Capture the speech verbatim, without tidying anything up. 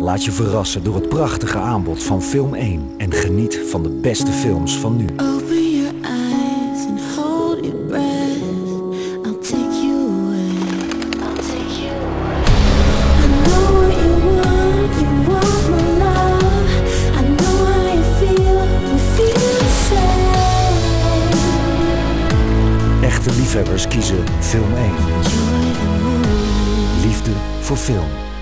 Laat je verrassen door het prachtige aanbod van Film één en geniet van de beste films van nu. Open your eyes and hold your breath. I'll take you away. I'll take you away. I know what you want. You want my love. I know how you feel. We feel the same. Echte liefhebbers kiezen Film één. Enjoy the moment. Liefde voor film.